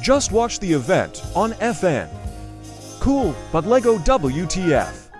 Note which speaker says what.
Speaker 1: Just watch the event on FN. Cool, but Lego WTF.